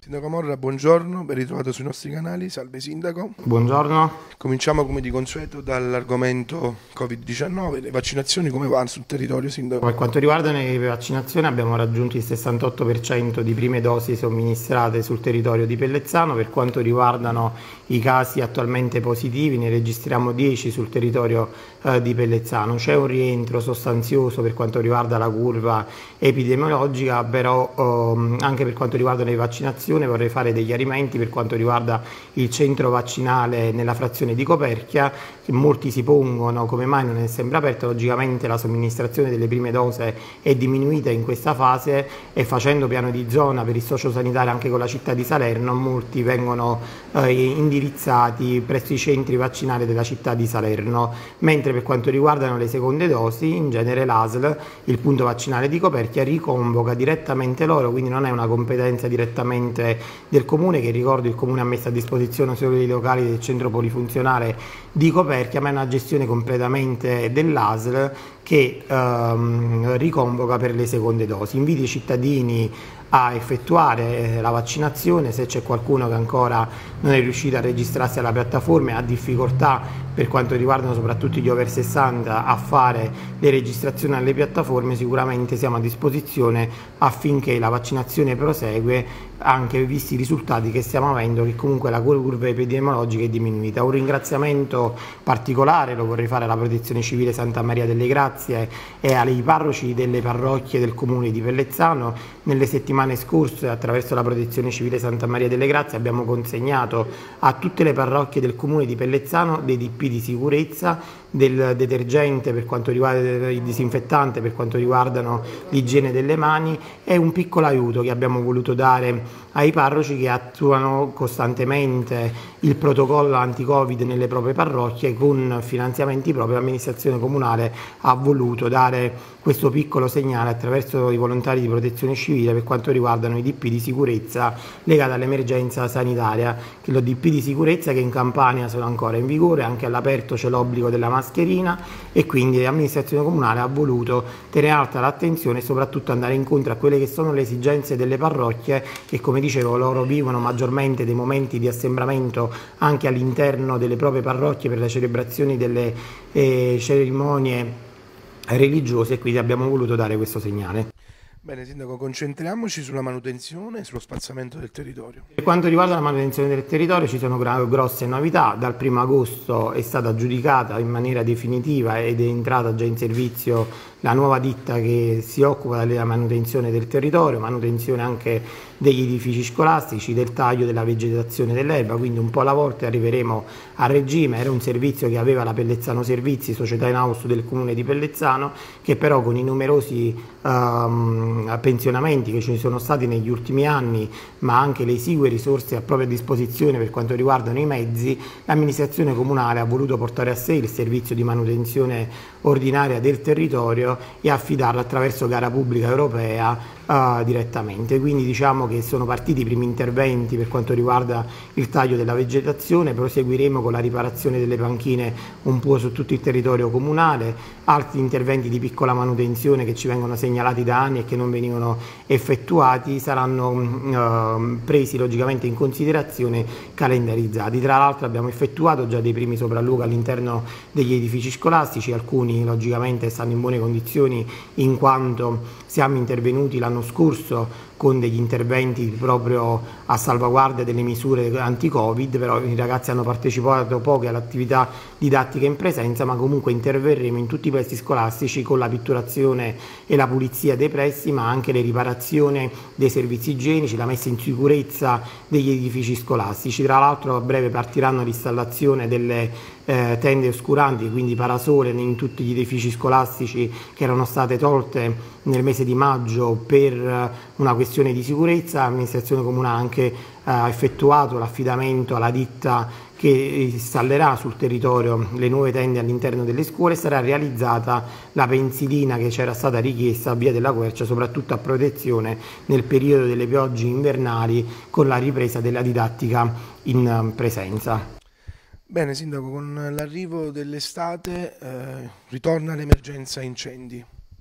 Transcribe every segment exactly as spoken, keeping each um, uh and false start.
Sindaco Morra, buongiorno, ben ritrovato sui nostri canali. Salve Sindaco. Buongiorno. Cominciamo come di consueto dall'argomento Covid diciannove, le vaccinazioni come vanno sul territorio, Sindaco? Per quanto riguarda le vaccinazioni abbiamo raggiunto il sessantotto per cento di prime dosi somministrate sul territorio di Pellezzano. Per quanto riguardano i casi attualmente positivi ne registriamo dieci sul territorio eh, di Pellezzano. C'è un rientro sostanzioso per quanto riguarda la curva epidemiologica, però ehm, anche per quanto riguarda le vaccinazioni vorrei fare dei chiarimenti per quanto riguarda il centro vaccinale nella frazione di Coperchia, che molti si pongono come mai non è sempre aperto. Logicamente la somministrazione delle prime dose è diminuita in questa fase e facendo piano di zona per il sociosanitario anche con la città di Salerno, molti vengono eh, indirizzati presso i centri vaccinali della città di Salerno, mentre per quanto riguardano le seconde dosi in genere l'A S L, il punto vaccinale di Coperchia, riconvoca direttamente loro, quindi non è una competenza direttamente del Comune, che ricordo il Comune ha messo a disposizione solo i locali del centro polifunzionale di Coperchia, ma è una gestione completamente dell'A S L che ehm, riconvoca per le seconde dosi. Invito i cittadini a effettuare la vaccinazione. Se c'è qualcuno che ancora non è riuscito a registrarsi alla piattaforma e ha difficoltà per quanto riguardano soprattutto gli over sessanta a fare le registrazioni alle piattaforme, sicuramente siamo a disposizione affinché la vaccinazione prosegue, anche visti i risultati che stiamo avendo, che comunque la curva epidemiologica è diminuita. Un ringraziamento particolare lo vorrei fare alla Protezione Civile Santa Maria delle Grazie e ai parroci delle parrocchie del comune di Pellezzano. Nelle settimane scorse, attraverso la Protezione Civile Santa Maria delle Grazie, abbiamo consegnato a tutte le parrocchie del comune di Pellezzano dei D P di sicurezza, del detergente per quanto riguarda il disinfettante, per quanto riguardano l'igiene delle mani, e un piccolo aiuto che abbiamo voluto dare ai parroci che attuano costantemente il protocollo anti-Covid nelle proprie parrocchie con finanziamenti propri. L'amministrazione comunale ha voluto dare questo piccolo segnale attraverso i volontari di protezione civile per quanto riguardano i D P di sicurezza legati all'emergenza sanitaria, che lo D P di sicurezza che in Campania sono ancora in vigore, anche all'aperto c'è l'obbligo della mascherina, e quindi l'amministrazione comunale ha voluto tenere alta l'attenzione e soprattutto andare incontro a quelle che sono le esigenze delle parrocchie che, come dicevo, loro vivono maggiormente dei momenti di assembramento anche all'interno delle proprie parrocchie per le celebrazioni delle eh, cerimonie religiose, e quindi abbiamo voluto dare questo segnale. Bene Sindaco, concentriamoci sulla manutenzione e sullo spazzamento del territorio. Per quanto riguarda la manutenzione del territorio ci sono grosse novità. Dal primo agosto è stata aggiudicata in maniera definitiva ed è entrata già in servizio la nuova ditta che si occupa della manutenzione del territorio, manutenzione anche degli edifici scolastici, del taglio della vegetazione dell'erba, quindi un po' alla volta arriveremo a regime. Era un servizio che aveva la Pellezzano Servizi, società in house del comune di Pellezzano, che però con i numerosi um, pensionamenti che ci sono stati negli ultimi anni, ma anche le esigue risorse a propria disposizione per quanto riguardano i mezzi, l'amministrazione comunale ha voluto portare a sé il servizio di manutenzione ordinaria del territorio e affidarla attraverso gara pubblica europea Uh, direttamente. Quindi diciamo che sono partiti i primi interventi per quanto riguarda il taglio della vegetazione. Proseguiremo con la riparazione delle panchine un po' su tutto il territorio comunale, altri interventi di piccola manutenzione che ci vengono segnalati da anni e che non venivano effettuati saranno uh, presi logicamente in considerazione, calendarizzati. Tra l'altro abbiamo effettuato già dei primi sopralluoghi all'interno degli edifici scolastici, alcuni logicamente stanno in buone condizioni in quanto siamo intervenuti l'anno scorso con degli interventi proprio a salvaguardia delle misure anti-Covid, però i ragazzi hanno partecipato poco all'attività didattica in presenza, ma comunque interverremo in tutti i plessi scolastici con la pitturazione e la pulizia dei plessi, ma anche le riparazioni dei servizi igienici, la messa in sicurezza degli edifici scolastici. Tra l'altro a breve partiranno l'installazione delle eh, tende oscuranti, quindi parasole in tutti gli edifici scolastici che erano state tolte nel mese di maggio per una questione di sicurezza. L'amministrazione comunale ha anche eh, effettuato l'affidamento alla ditta che installerà sul territorio le nuove tende all'interno delle scuole. Sarà realizzata la pensilina che c'era stata richiesta a Via della Quercia, soprattutto a protezione nel periodo delle piogge invernali con la ripresa della didattica in presenza. Bene Sindaco, con l'arrivo dell'estate eh, ritorna l'emergenza incendi.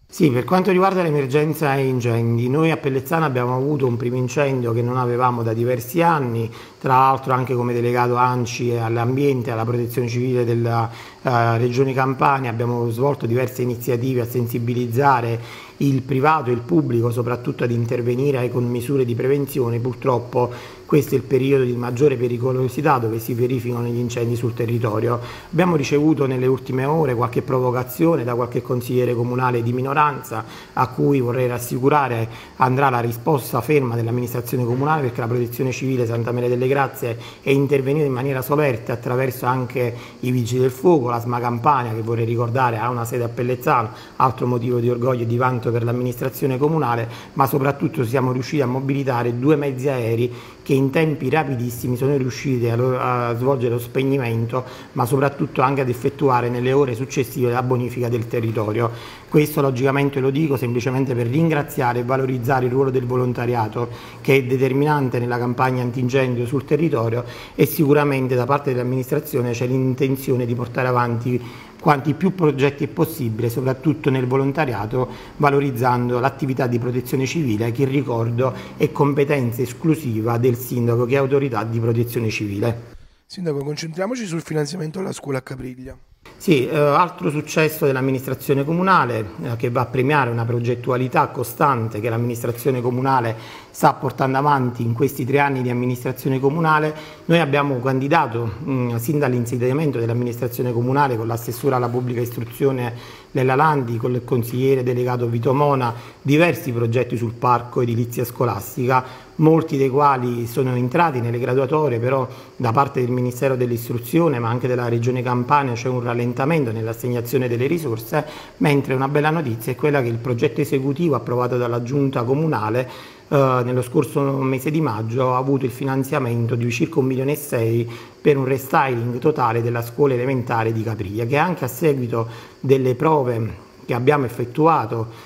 Sì, per quanto riguarda l'emergenza incendi, noi a Pellezzano abbiamo avuto un primo incendio che non avevamo da diversi anni, tra l'altro anche come delegato ANCI all'ambiente e alla protezione civile della uh, Regione Campania abbiamo svolto diverse iniziative a sensibilizzare il privato e il pubblico soprattutto ad intervenire con misure di prevenzione. Purtroppo questo è il periodo di maggiore pericolosità dove si verificano gli incendi sul territorio. Abbiamo ricevuto nelle ultime ore qualche provocazione da qualche consigliere comunale di minoranza a cui vorrei rassicurare andrà la risposta ferma dell'amministrazione comunale, perché la protezione civile Santa Maria delle Grazie è intervenuta in maniera solerta attraverso anche i vigili del fuoco, la S M A Campania che vorrei ricordare ha una sede a Pellezzano, altro motivo di orgoglio e di vanto per l'amministrazione comunale, ma soprattutto siamo riusciti a mobilitare due mezzi aerei che in tempi rapidissimi sono riusciti a, a svolgere lo spegnimento, ma soprattutto anche ad effettuare nelle ore successive la bonifica del territorio. Questo logicamente lo dico semplicemente per ringraziare e valorizzare il ruolo del volontariato che è determinante nella campagna antincendio sul territorio, e sicuramente da parte dell'amministrazione c'è l'intenzione di portare avanti quanti più progetti è possibile, soprattutto nel volontariato, valorizzando l'attività di protezione civile che, ricordo, è competenza esclusiva del sindaco che è autorità di protezione civile. Sindaco, concentriamoci sul finanziamento della scuola a Capriglia. Sì, eh, altro successo dell'amministrazione comunale eh, che va a premiare una progettualità costante che l'amministrazione comunale sta portando avanti in questi tre anni di amministrazione comunale. Noi abbiamo candidato mh, sin dall'insediamento dell'amministrazione comunale con l'assessore alla pubblica istruzione Lella Landi, con il consigliere delegato Vito Mona, diversi progetti sul parco edilizia scolastica, molti dei quali sono entrati nelle graduatorie, però da parte del Ministero dell'Istruzione ma anche della Regione Campania c'è un rallentamento nell'assegnazione delle risorse, mentre una bella notizia è quella che il progetto esecutivo approvato dalla Giunta Comunale eh, nello scorso mese di maggio ha avuto il finanziamento di circa un milione e sei per un restyling totale della scuola elementare di Capriglia, che anche a seguito delle prove che abbiamo effettuato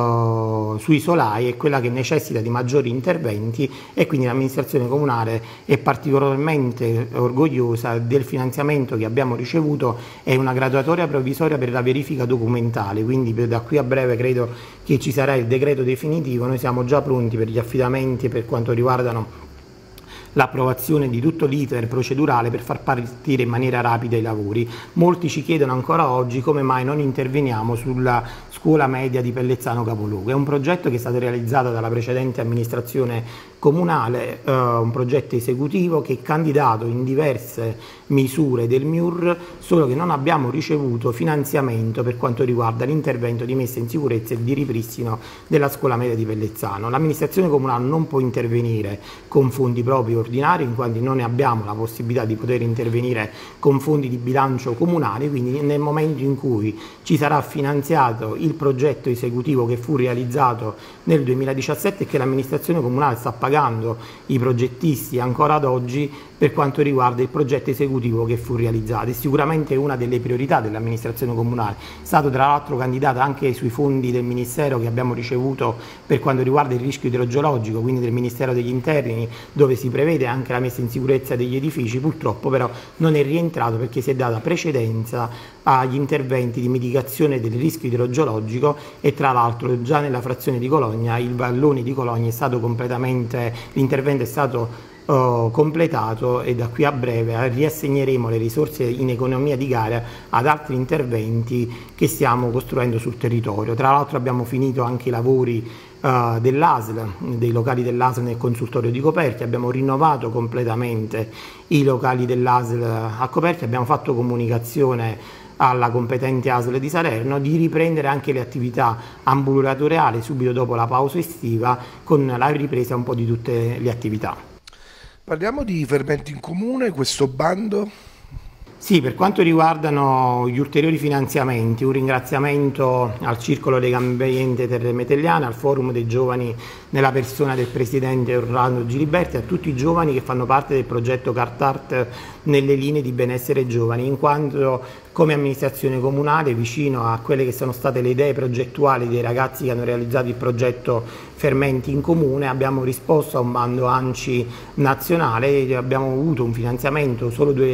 Uh, sui solai è quella che necessita di maggiori interventi, e quindi l'amministrazione comunale è particolarmente orgogliosa del finanziamento che abbiamo ricevuto. È una graduatoria provvisoria per la verifica documentale, quindi da qui a breve credo che ci sarà il decreto definitivo. Noi siamo già pronti per gli affidamenti per quanto riguardano l'approvazione di tutto l'iter procedurale per far partire in maniera rapida i lavori. Molti ci chiedono ancora oggi come mai non interveniamo sulla scuola media di Pellezzano Capoluogo. È un progetto che è stato realizzato dalla precedente amministrazione comunale, eh, un progetto esecutivo che è candidato in diverse misure del M I U R, solo che non abbiamo ricevuto finanziamento per quanto riguarda l'intervento di messa in sicurezza e di ripristino della scuola media di Pellezzano. L'amministrazione comunale non può intervenire con fondi propri ordinari, in quanto non ne abbiamo la possibilità di poter intervenire con fondi di bilancio comunali, quindi nel momento in cui ci sarà finanziato il progetto esecutivo che fu realizzato nel duemiladiciassette e che l'amministrazione comunale sta pagando i progettisti ancora ad oggi per quanto riguarda il progetto esecutivo che fu realizzato. È sicuramente una delle priorità dell'amministrazione comunale, è stato tra l'altro candidato anche sui fondi del Ministero che abbiamo ricevuto per quanto riguarda il rischio idrogeologico, quindi del Ministero degli Interni, dove si prevede anche la messa in sicurezza degli edifici. Purtroppo però non è rientrato perché si è data precedenza agli interventi di mitigazione del rischio idrogeologico, e tra l'altro già nella frazione di Cologna, il vallone di Cologna è stato completamente, l'intervento è stato uh, completato, e da qui a breve riassegneremo le risorse in economia di gara ad altri interventi che stiamo costruendo sul territorio. Tra l'altro abbiamo finito anche i lavori Uh, dell'A S L, dei locali dell'A S L nel consultorio di Coperti, abbiamo rinnovato completamente i locali dell'A S L a Coperti, abbiamo fatto comunicazione alla competente A S L di Salerno di riprendere anche le attività ambulatoriali subito dopo la pausa estiva, con la ripresa un po' di tutte le attività. Parliamo di fermenti in comune, questo bando. Sì, per quanto riguardano gli ulteriori finanziamenti, un ringraziamento al Circolo Legambiente Terre Metelliane, al Forum dei Giovani nella persona del Presidente Orlando Giliberti, a tutti i giovani che fanno parte del progetto CartArt nelle linee di benessere giovani, in quanto come amministrazione comunale, vicino a quelle che sono state le idee progettuali dei ragazzi che hanno realizzato il progetto Fermenti in Comune, abbiamo risposto a un bando ANCI nazionale e abbiamo avuto un finanziamento solo due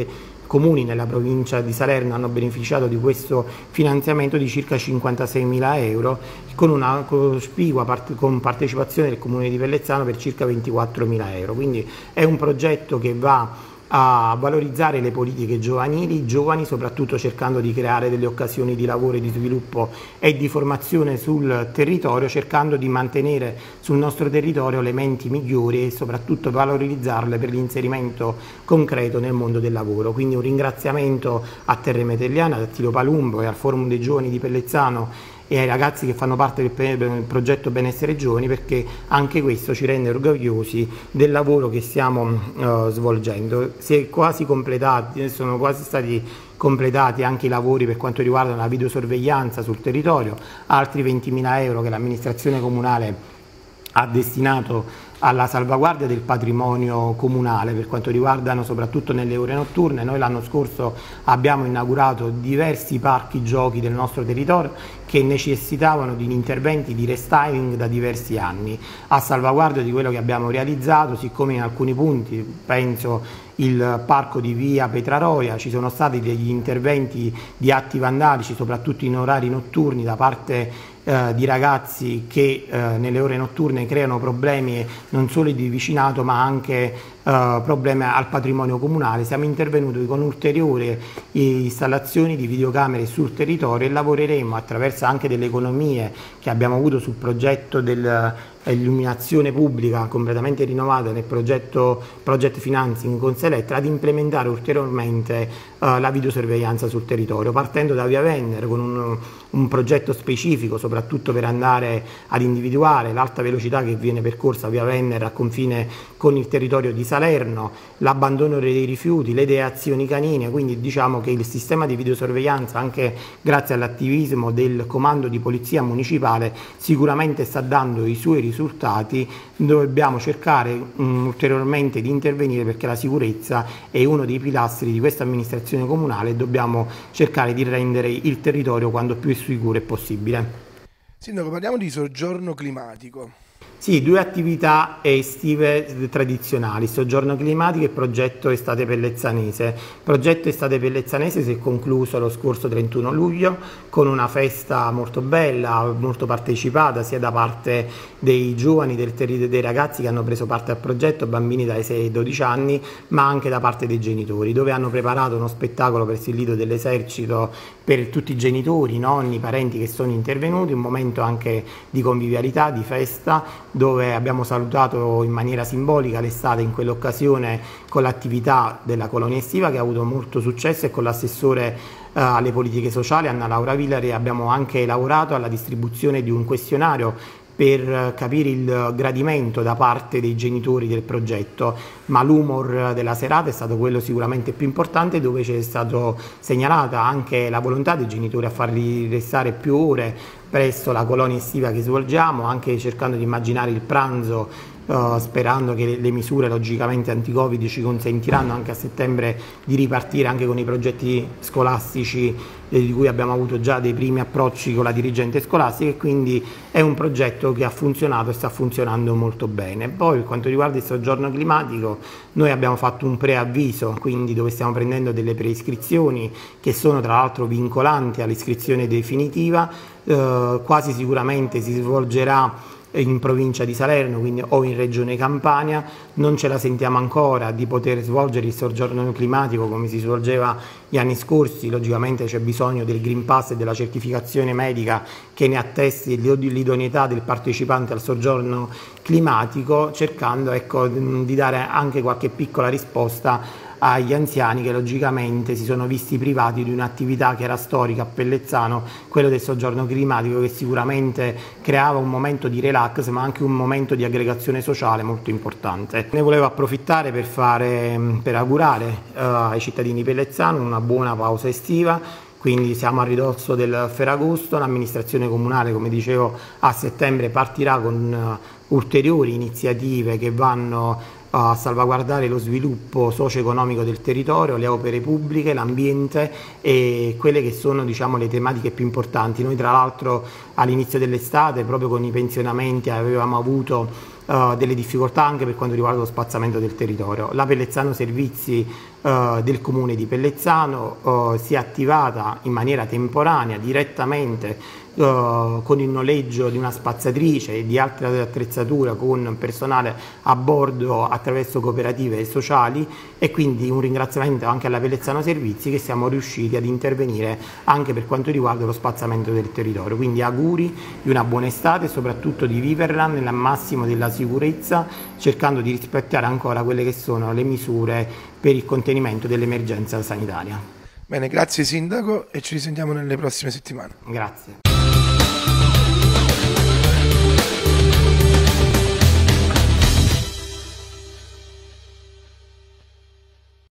comuni nella provincia di Salerno hanno beneficiato di questo finanziamento di circa cinquantaseimila euro, con una cospicua part- con partecipazione del Comune di Pellezzano per circa ventiquattromila euro. Quindi è un progetto che va a valorizzare le politiche giovanili, i giovani, soprattutto cercando di creare delle occasioni di lavoro e di sviluppo e di formazione sul territorio, cercando di mantenere sul nostro territorio le menti migliori e soprattutto valorizzarle per l'inserimento concreto nel mondo del lavoro. Quindi un ringraziamento a Terre Metelliane, a Attilo Palumbo e al Forum dei Giovani di Pellezzano e ai ragazzi che fanno parte del progetto Benessere Giovani, perché anche questo ci rende orgogliosi del lavoro che stiamo uh, svolgendo. Si è quasi completati, sono quasi stati completati anche i lavori per quanto riguarda la videosorveglianza sul territorio, altri ventimila euro che l'amministrazione comunale ha destinato alla salvaguardia del patrimonio comunale per quanto riguardano soprattutto nelle ore notturne. Noi l'anno scorso abbiamo inaugurato diversi parchi giochi del nostro territorio che necessitavano di interventi di restyling da diversi anni, a salvaguardia di quello che abbiamo realizzato, siccome in alcuni punti, penso il parco di via Petraroia, ci sono stati degli interventi di atti vandalici soprattutto in orari notturni da parte Eh, di ragazzi che eh, nelle ore notturne creano problemi non solo di vicinato ma anche eh, problemi al patrimonio comunale. Siamo intervenuti con ulteriori installazioni di videocamere sul territorio e lavoreremo attraverso anche delle economie che abbiamo avuto sul progetto dell'illuminazione pubblica completamente rinnovata nel progetto Project Financing con Selettra ad implementare ulteriormente eh, la videosorveglianza sul territorio, partendo da Via Venere con un, un progetto specifico soprattutto per andare ad individuare l'alta velocità che viene percorsa via Venere a confine con il territorio di Salerno, l'abbandono dei rifiuti, le deazioni canine. Quindi diciamo che il sistema di videosorveglianza, anche grazie all'attivismo del comando di polizia municipale, sicuramente sta dando i suoi risultati. Dobbiamo cercare um, ulteriormente di intervenire perché la sicurezza è uno dei pilastri di questa amministrazione comunale e dobbiamo cercare di rendere il territorio quanto più sicuro è possibile. Sindaco, parliamo di soggiorno climatico. Sì, due attività estive tradizionali, soggiorno climatico e progetto estate pellezzanese. Progetto estate pellezzanese si è concluso lo scorso trentuno luglio con una festa molto bella, molto partecipata sia da parte dei giovani, del ter- dei ragazzi che hanno preso parte al progetto, bambini dai sei ai dodici anni, ma anche da parte dei genitori, dove hanno preparato uno spettacolo presso il lido dell'esercito per tutti i genitori, nonni, parenti che sono intervenuti, un momento anche di convivialità, di festa, dove abbiamo salutato in maniera simbolica l'estate in quell'occasione con l'attività della colonia estiva che ha avuto molto successo e con l'assessore eh, alle politiche sociali Anna Laura Villari abbiamo anche lavorato alla distribuzione di un questionario per capire il gradimento da parte dei genitori del progetto, ma l'humor della serata è stato quello sicuramente più importante, dove c'è stata segnalata anche la volontà dei genitori a farli restare più ore presso la colonia estiva che svolgiamo, anche cercando di immaginare il pranzo, Uh, sperando che le, le misure logicamente anti-Covid ci consentiranno anche a settembre di ripartire anche con i progetti scolastici eh, di cui abbiamo avuto già dei primi approcci con la dirigente scolastica, e quindi è un progetto che ha funzionato e sta funzionando molto bene. Poi per quanto riguarda il soggiorno climatico, noi abbiamo fatto un preavviso, quindi dove stiamo prendendo delle preiscrizioni che sono tra l'altro vincolanti all'iscrizione definitiva. Uh, quasi sicuramente si svolgerà in provincia di Salerno, quindi o in regione Campania. Non ce la sentiamo ancora di poter svolgere il soggiorno climatico come si svolgeva gli anni scorsi. Logicamente c'è bisogno del Green Pass e della certificazione medica che ne attesti l'idoneità del partecipante al soggiorno climatico, cercando ecco, di dare anche qualche piccola risposta agli anziani che logicamente si sono visti privati di un'attività che era storica a Pellezzano, quello del soggiorno climatico, che sicuramente creava un momento di relax ma anche un momento di aggregazione sociale molto importante. Ne volevo approfittare per, fare, per augurare uh, ai cittadini di Pellezzano una buona pausa estiva. Quindi siamo a ridosso del Ferragosto, l'amministrazione comunale, come dicevo, a settembre partirà con uh, ulteriori iniziative che vanno a salvaguardare lo sviluppo socio-economico del territorio, le opere pubbliche, l'ambiente e quelle che sono diciamo, le tematiche più importanti. Noi tra l'altro all'inizio dell'estate, proprio con i pensionamenti, avevamo avuto uh, delle difficoltà anche per quanto riguarda lo spazzamento del territorio. La Pellezzano Servizi uh, del Comune di Pellezzano uh, si è attivata in maniera temporanea direttamente Uh, con il noleggio di una spazzatrice e di altre attrezzature con personale a bordo attraverso cooperative sociali, e quindi un ringraziamento anche alla Pellezzano Servizi che siamo riusciti ad intervenire anche per quanto riguarda lo spazzamento del territorio. Quindi auguri di una buona estate e soprattutto di viverla nel massimo della sicurezza, cercando di rispettare ancora quelle che sono le misure per il contenimento dell'emergenza sanitaria. Bene, grazie Sindaco e ci risentiamo nelle prossime settimane. Grazie.